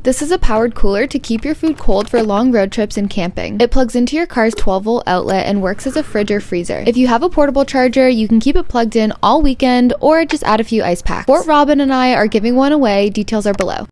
This is a powered cooler to keep your food cold for long road trips and camping. It plugs into your car's 12-volt outlet and works as a fridge or freezer. If you have a portable charger, you can keep it plugged in all weekend or just add a few ice packs. Fort Robin and I are giving one away. Details are below.